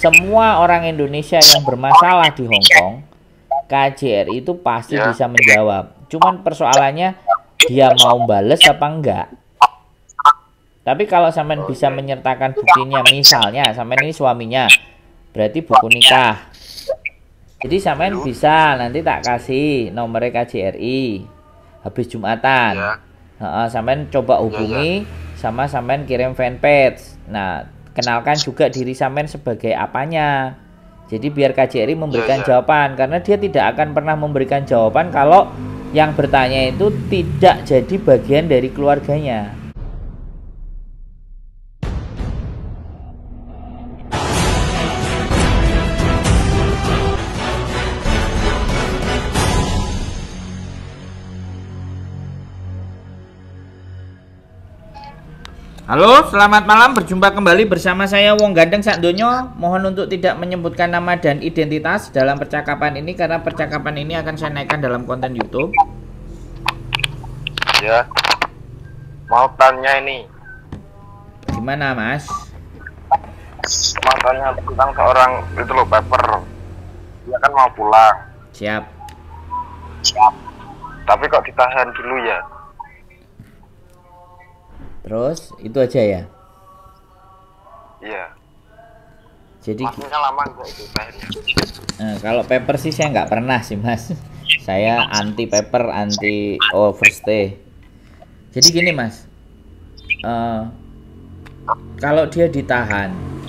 semua orang Indonesia yang bermasalah di Hong Kong, KJRI itu pasti bisa menjawab. Cuman persoalannya dia mau bales apa enggak. Tapi kalau sampean bisa menyertakan buktinya, misalnya sampean ini suaminya, berarti buku nikah. Jadi sampean bisa nanti tak kasih nomor KJRI habis Jumatan. Sampean coba hubungi sama sampean kirim fanpage. Nah, kenalkan juga diri sampean sebagai apanya. Jadi biar KJRI memberikan jawaban, karena dia tidak akan pernah memberikan jawaban kalau yang bertanya itu tidak jadi bagian dari keluarganya. Halo, selamat malam. Berjumpa kembali bersama saya Wong Gandeng Sakdonyo. Mohon untuk tidak menyebutkan nama dan identitas dalam percakapan ini, karena percakapan ini akan saya naikkan dalam konten YouTube. Ya, mau tanya ini. Gimana, Mas? Mau tanya tentang seorang itu loh, paper. Dia kan mau pulang. Siap. Tapi kok ditahan dulu ya? Terus itu aja ya? Iya. Jadi maksudnya lama enggak itu tahannya? Kalau paper sih saya nggak pernah sih, Mas. Saya anti paper, anti overstay. Jadi gini, Mas. Kalau dia ditahan,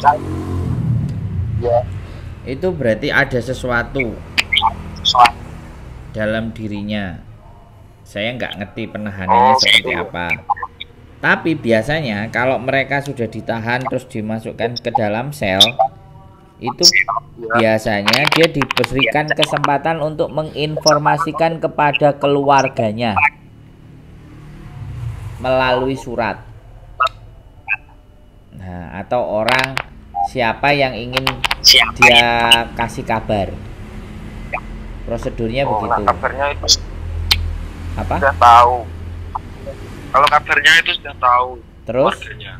itu berarti ada sesuatu dalam dirinya. Saya nggak ngerti penahanannya seperti apa. Tapi biasanya kalau mereka sudah ditahan terus dimasukkan ke dalam sel, itu biasanya dia diberikan kesempatan untuk menginformasikan kepada keluarganya melalui surat. Nah, atau orang siapa yang ingin dia kasih kabar. Prosedurnya begitu. Kabarnya itu apa? Sudah tahu. Kalau kabarnya itu sudah tahu. Terus?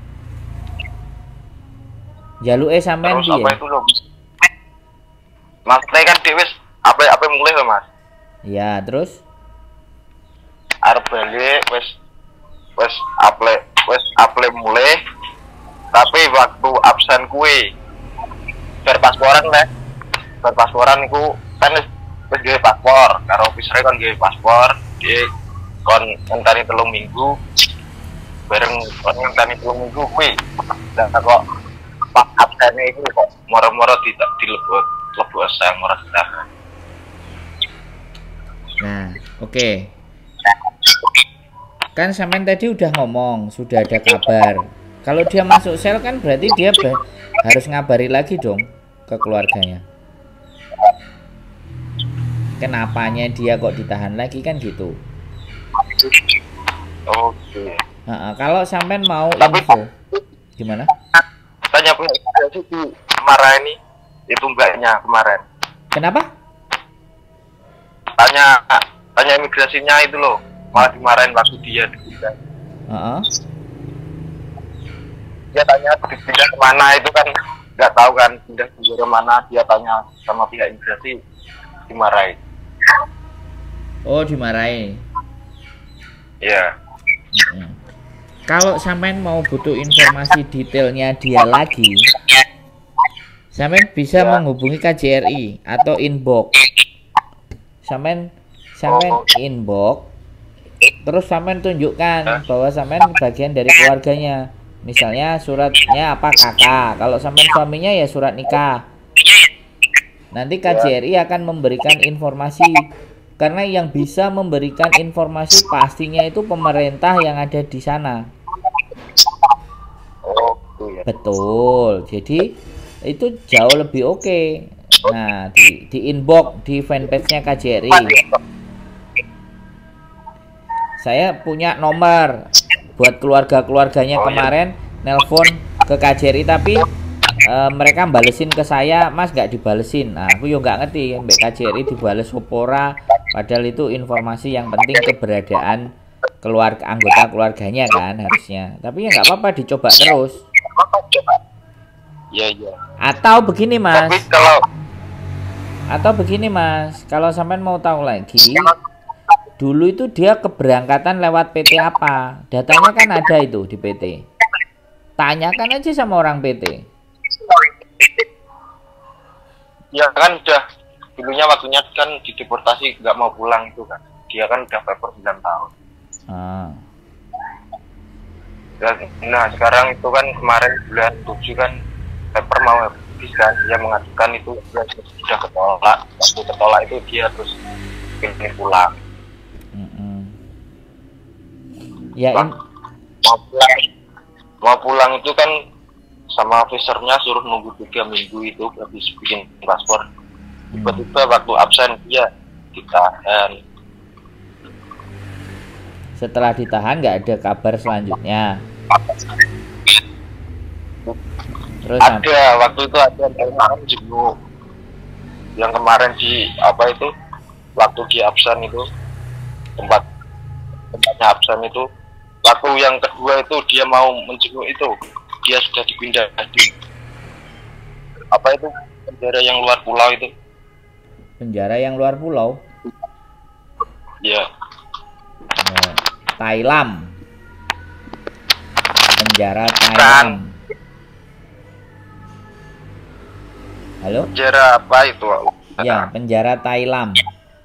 Jaluke sampean piye? Terus apa itu loh? Mas, kan dhewe apa mulai loh, Mas? Iya, terus? Arep balik wis apply mulai. Tapi waktu absen kuwi berpasporan leh. Berpasporan iku kan wis gawe paspor, karo officer kan gawe paspor, di kon ngenteni 3 minggu. Bareng kon ngenteni 3 minggu kuwi. Lah kok pas absene iku kok moro-moro dilebut sel moro ditahan. Nah, oke. Kan sampean tadi udah ngomong sudah ada kabar. Kalau dia masuk sel kan berarti dia harus ngabari lagi dong ke keluarganya. Kenapanya dia kok ditahan lagi kan gitu. Oke. Kalau sampean mau info gimana? Tanya punya imigrasi marah ini itu mbaknya kemarin. Kenapa? Tanya imigrasinya itu loh, malah dimarahin waktu dia dipindah. Dia tanya dipindah kemana itu kan nggak tahu kan pindah ke mana, dia tanya sama pihak imigrasi dimarahin. Oh, dimarahin. Iya. Kalau sampean mau butuh informasi detailnya dia lagi, sampean bisa menghubungi KJRI atau inbox. Sampean inbox, terus sampean tunjukkan bahwa sampean bagian dari keluarganya. Misalnya suratnya apa kakak, kalau sampean suaminya ya surat nikah. Nanti KJRI akan memberikan informasi. Karena yang bisa memberikan informasi pastinya itu pemerintah yang ada di sana. Betul. Jadi itu jauh lebih oke. Nah, di inbox di fanpage-nya KJRI. Saya punya nomor buat keluarga-keluarganya kemarin nelpon ke KJRI, tapi mereka balesin ke saya, Mas nggak dibalesin. Nah, aku juga nggak ngerti mbak KJRI dibales opora, padahal itu informasi yang penting keberadaan anggota keluarganya kan harusnya. Tapi ya nggak apa-apa, dicoba terus. Iya, iya. Atau begini Mas. Tapi Kalau sampean mau tahu lagi, dulu itu dia keberangkatan lewat PT apa? Datanya kan ada itu di PT. Tanyakan aja sama orang PT. ya kan udah dulunya waktunya kan dideportasi nggak mau pulang itu kan. Dia kan udah paper 9 tahun. Nah sekarang itu kan kemarin bulan 7 kan paper mau habis kan, dia mengajukan itu dia sudah ketolak. Waktu ketolak itu dia terus pilih pulang. Ya mau pulang itu kan sama officernya suruh nunggu 3 minggu itu habis bikin paspor. Tiba-tiba waktu absen dia ditahan. Setelah ditahan nggak ada kabar selanjutnya. Terus ada waktu itu ada yang kemarin di apa itu waktu di absen itu tempatnya absen itu waktu yang kedua itu dia mau menjenguk itu dia sudah dipindah di apa itu penjara yang luar pulau itu. Penjara yang luar pulau? Ya. Thailand. Penjara Thailand. Halo? Penjara apa itu? Ya, penjara Thailand.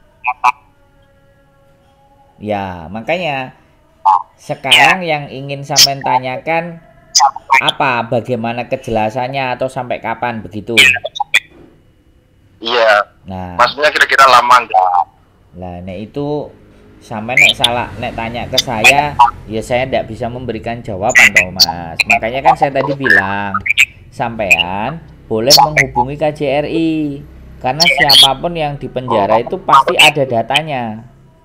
Ya, makanya sekarang yang ingin sampean tanyakan apa, bagaimana kejelasannya atau sampai kapan begitu? Iya. Nah, maksudnya kira-kira lama enggak? Nah, itu sampai nek salah nek tanya ke saya, ya saya tidak bisa memberikan jawaban toh Mas. Makanya kan saya tadi bilang, sampean boleh menghubungi KJRI karena siapapun yang di penjara itu pasti ada datanya.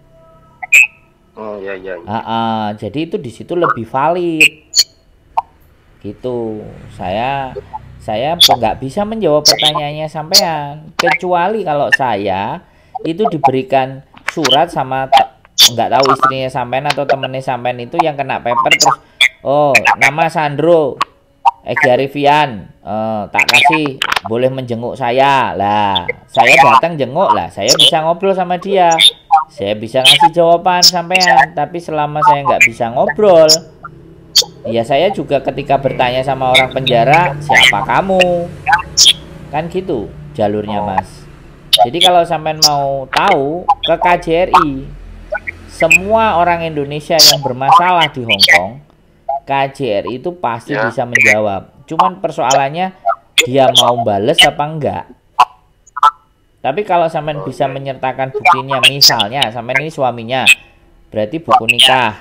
Iya. Jadi itu di situ lebih valid. Gitu. Saya nggak bisa menjawab pertanyaannya sampean, kecuali kalau saya itu diberikan surat sama nggak tahu istrinya sampean atau temennya sampean itu yang kena paper terus, oh nama Sandro Egi Arifian, tak kasih boleh menjenguk saya lah, saya datang jenguk lah, saya bisa ngobrol sama dia, saya bisa ngasih jawaban sampean. Tapi selama saya nggak bisa ngobrol, ya saya juga ketika bertanya sama orang penjara, siapa kamu, kan gitu jalurnya Mas. Jadi kalau sampean mau tahu ke KJRI, semua orang Indonesia yang bermasalah di Hong Kong, KJRI itu pasti bisa menjawab. Cuman persoalannya dia mau bales apa enggak. Tapi kalau sampean bisa menyertakan buktinya, misalnya sampean ini suaminya, berarti buku nikah.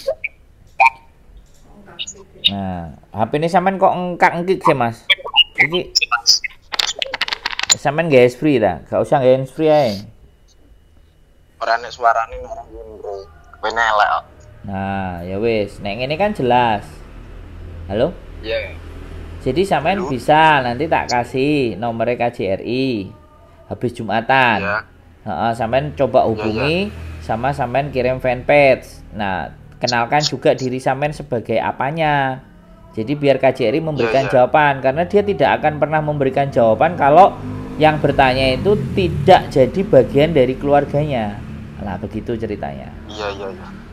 Nah, HP ini sampean kok engkak-engkik sih Mas? Iki sampean gak free dah, gak usah gak free aja. Orangnya suaranya orang gendro, penelek. Nah, ya wis, nek ini kan jelas. Halo? Iya. Jadi sampean bisa nanti tak kasih nomornya KJRI habis Jumatan. Iya. Sampean coba hubungi sama sampean kirim fanpage. Nah, kenalkan juga diri sampean sebagai apanya. Jadi biar KJRI memberikan jawaban, karena dia tidak akan pernah memberikan jawaban kalau yang bertanya itu tidak jadi bagian dari keluarganya. Nah, begitu ceritanya. Iya.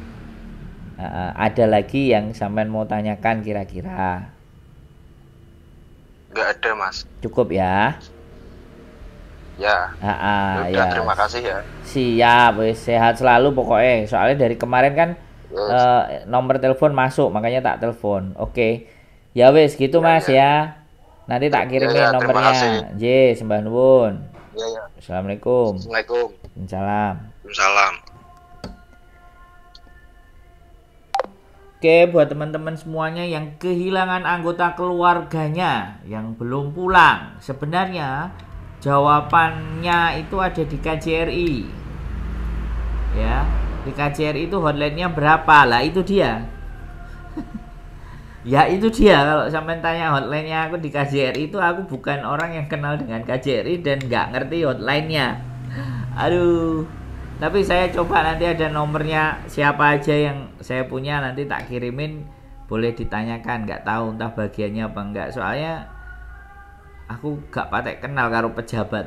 Ada lagi yang sampean mau tanyakan kira-kira? Nggak ada Mas. Cukup ya? Ya. Ya. Terima kasih ya. Siap, wis sehat selalu pokoknya. Soalnya dari kemarin kan nomor telepon masuk, makanya tak telepon. Oke. Ya wis gitu Mas ya. Nanti tak kirimin nomornya. J, sembah nuwun. Iya. Assalamualaikum. Waalaikumsalam. Salam. Oke, buat teman-teman semuanya yang kehilangan anggota keluarganya yang belum pulang, sebenarnya jawabannya itu ada di KJRI. Ya, di KJRI itu hotline-nya berapa? Lah itu dia. Ya itu dia, kalau sampai tanya hotline-nya aku di KJRI itu, aku bukan orang yang kenal dengan KJRI dan nggak ngerti hotline-nya. Aduh. Tapi saya coba nanti ada nomornya siapa aja yang saya punya, nanti tak kirimin, boleh ditanyakan. Nggak tahu entah bagiannya apa enggak, soalnya Aku gak patek kenal karo pejabat.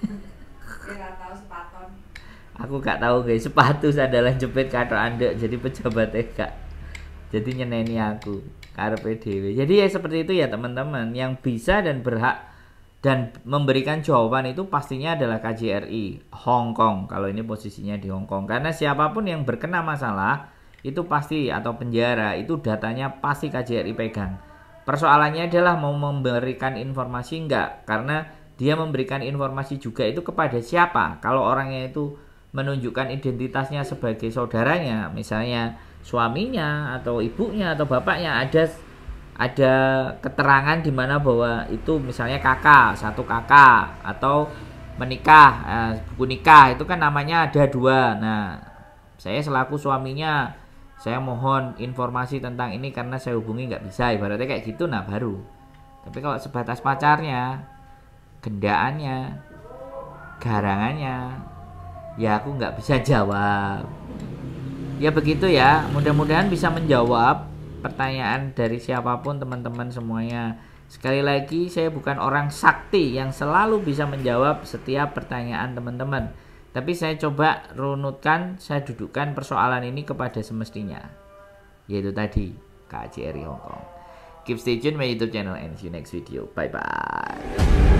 Aku gak tahu guys, sepatu adalah jepit kata Anda jadi pejabat gak. Jadi nyeneni aku karepe dhewe. Jadi ya seperti itu ya teman-teman, yang bisa dan berhak dan memberikan jawaban itu pastinya adalah KJRI Hong Kong. Kalau ini posisinya di Hong Kong, karena siapapun yang berkena masalah itu pasti, atau penjara, itu datanya pasti KJRI pegang. Persoalannya adalah mau memberikan informasi enggak, karena dia memberikan informasi juga itu kepada siapa. Kalau orangnya itu menunjukkan identitasnya sebagai saudaranya, misalnya suaminya atau ibunya atau bapaknya, ada keterangan di mana bahwa itu misalnya satu kakak atau menikah, buku nikah itu kan namanya ada 2. Nah, saya selaku suaminya, saya mohon informasi tentang ini karena saya hubungi nggak bisa, ibaratnya kayak gitu, nah baru. Tapi kalau sebatas pacarnya, gendaannya, garangannya, ya aku nggak bisa jawab. Ya begitu ya, mudah-mudahan bisa menjawab pertanyaan dari siapapun teman-teman semuanya. Sekali lagi, saya bukan orang sakti yang selalu bisa menjawab setiap pertanyaan teman-teman, tapi saya coba runutkan, saya dudukkan persoalan ini kepada semestinya, yaitu tadi KJRI Hong Kong. Keep stay tune my YouTube channel and see you next video. Bye bye.